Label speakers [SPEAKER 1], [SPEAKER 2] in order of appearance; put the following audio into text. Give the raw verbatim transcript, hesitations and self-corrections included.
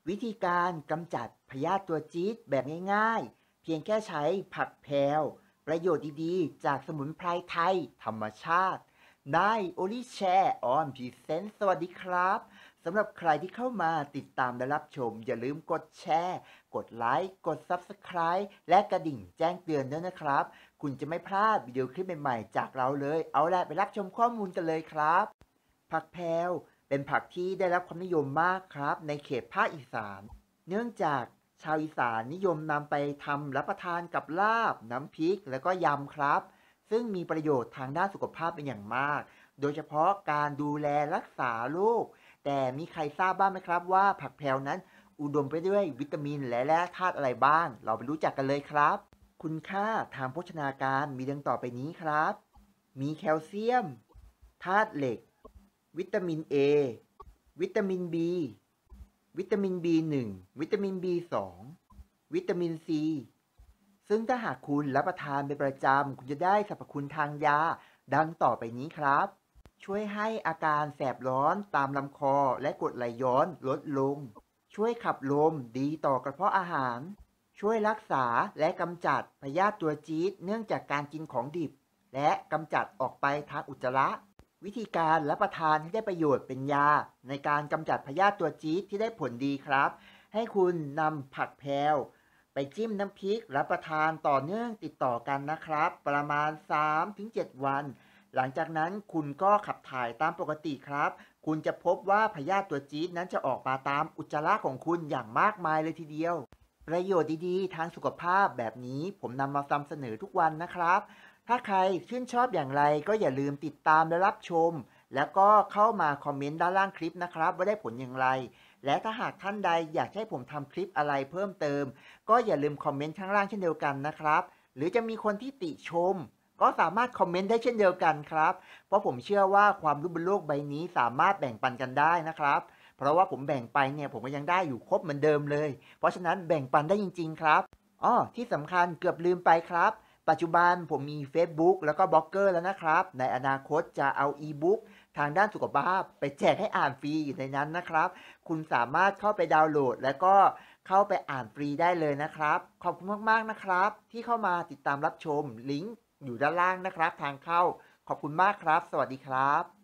[SPEAKER 1] วิธีการกำจัดพยาธิตัวจี๊ดแบบง่ายๆ เพียงแค่ใช้ผักแพรวประโยชน์ดีๆ จากสมุนไพรไทยธรรมชาติได้โอลิแชร์ออนพีเซนสวัสดีครับสำหรับใครที่เข้ามาติดตามและรับชมอย่าลืมกดแชร์กดไลค์กด ซับสไครบ์ และกระดิ่งแจ้งเตือนด้วยนะครับคุณจะไม่พลาดวิดีโอคลิปใหม่ๆจากเราเลยเอาละไปรับชมข้อมูลกันเลยครับผักแพรวเป็นผักที่ได้รับความนิยมมากครับในเขตภาคอีสาน เนื่องจากชาวอีสานนิยมนำไปทำรับประทานกับลาบน้ำพริกและก็ยำครับซึ่งมีประโยชน์ทางด้านสุขภาพเป็นอย่างมากโดยเฉพาะการดูแลรักษาโรคแต่มีใครทราบบ้างไหมครับว่าผักแพรวนั้นอุดมไปด้วยวิตามินและแร่ธาตุอะไรบ้างเราไปรู้จักกันเลยครับคุณค่าทางโภชนาการมีดังต่อไปนี้ครับมีแคลเซียมธาตุเหล็กวิตามิน เอ วิตามิน บีวิตามิน บี หนึ่ง วิตามิน บี สอง วิตามิน ซี ซึ่งถ้าหากคุณรับประทานเป็นประจำคุณจะได้สรรพคุณทางยาดังต่อไปนี้ครับช่วยให้อาการแสบร้อนตามลำคอและกรดไหลย้อนลดลงช่วยขับลมดีต่อกระเพาะอาหารช่วยรักษาและกำจัดพยาธิตัวจี๊ดเนื่องจากการกินของดิบและกำจัดออกไปทางอุจจาระวิธีการรับประทานให้ได้ประโยชน์เป็นยาในการกำจัดพยาธิตัวจี๊ดที่ได้ผลดีครับให้คุณนำผักแพรวไปจิ้มน้ำพริกรับประทานต่อเนื่องติดต่อกันนะครับประมาณ สามถึงเจ็ด วันหลังจากนั้นคุณก็ขับถ่ายตามปกติครับคุณจะพบว่าพยาธิตัวจี๊ดนั้นจะออกมาตามอุจจาระของคุณอย่างมากมายเลยทีเดียวประโยชน์ดีๆทางสุขภาพแบบนี้ผมนำมานำเสนอทุกวันนะครับถ้าใครชื่นชอบอย่างไรก็อย่าลืมติดตามและรับชมแล้วก็เข้ามาคอมเมนต์ด้านล่างคลิปนะครับว่าได้ผลอย่างไรและถ้าหากท่านใดอยากให้ผมทำคลิปอะไรเพิ่มเติมก็อย่าลืมคอมเมนต์ข้างล่างเช่นเดียวกันนะครับหรือจะมีคนที่ติชมก็สามารถคอมเมนต์ได้เช่นเดียวกันครับเพราะผมเชื่อว่าความรู้บนโลกใบนี้สามารถแบ่งปันกันได้นะครับเพราะว่าผมแบ่งไปเนี่ยผมก็ยังได้อยู่ครบเหมือนเดิมเลยเพราะฉะนั้นแบ่งปันได้จริงๆครับอ้อที่สำคัญเกือบลืมไปครับปัจจุบันผมมี เฟซบุ๊ก แล้วก็บล็อกเกอร์แล้วนะครับในอนาคตจะเอาอีบุ๊กทางด้านสุขภาพไปแจกให้อ่านฟรีอยู่ในนั้นนะครับคุณสามารถเข้าไปดาวน์โหลดแล้วก็เข้าไปอ่านฟรีได้เลยนะครับขอบคุณมากๆนะครับที่เข้ามาติดตามรับชมลิงก์อยู่ด้านล่างนะครับทางเข้าขอบคุณมากครับสวัสดีครับ